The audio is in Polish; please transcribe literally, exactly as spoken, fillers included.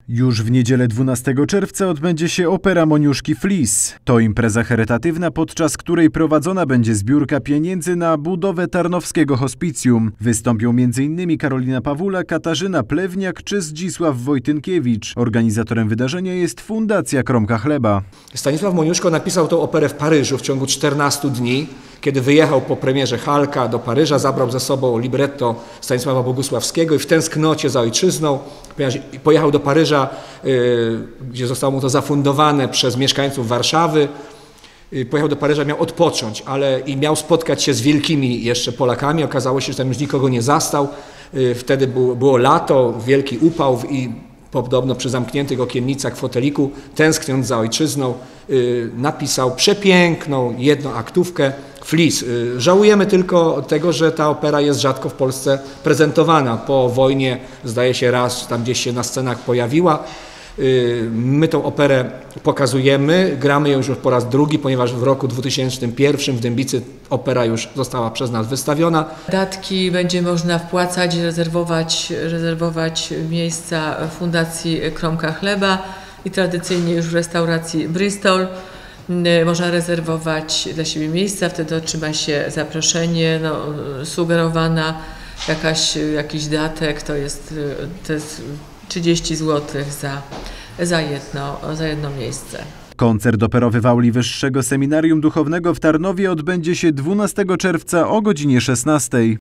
Już w niedzielę dwunastego czerwca odbędzie się opera Moniuszki Flis. To impreza charytatywna, podczas której prowadzona będzie zbiórka pieniędzy na budowę tarnowskiego hospicjum. Wystąpią między innymi Karolina Pawula, Katarzyna Plewniak czy Zdzisław Wojtynkiewicz. Organizatorem wydarzenia jest Fundacja Kromka Chleba. Stanisław Moniuszko napisał tę operę w Paryżu w ciągu czternastu dni. Kiedy wyjechał po premierze Halka do Paryża, zabrał ze sobą libretto Stanisława Bogusławskiego i w tęsknocie za ojczyzną pojechał do Paryża, gdzie zostało mu to zafundowane przez mieszkańców Warszawy. Pojechał do Paryża, miał odpocząć, ale i miał spotkać się z wielkimi jeszcze Polakami. Okazało się, że tam już nikogo nie zastał. Wtedy było, było lato, wielki upał i podobno przy zamkniętych okiennicach w foteliku, tęskniąc za ojczyzną, napisał przepiękną jednoaktówkę Flis. Żałujemy tylko tego, że ta opera jest rzadko w Polsce prezentowana. Po wojnie, zdaje się, raz tam gdzieś się na scenach pojawiła. My tą operę pokazujemy, gramy ją już po raz drugi, ponieważ w roku dwutysięcznym pierwszym w Dębicy opera już została przez nas wystawiona. Datki będzie można wpłacać, rezerwować, rezerwować miejsca w Fundacji Kromka Chleba i tradycyjnie już w restauracji Bristol. Można rezerwować dla siebie miejsca, wtedy otrzyma się zaproszenie, no, sugerowana jakaś, jakiś datek, to jest, to jest trzydzieści złotych za, za, jedno, za jedno miejsce. Koncert operowy w auli Wyższego Seminarium Duchownego w Tarnowie odbędzie się dwunastego czerwca o godzinie szesnastej.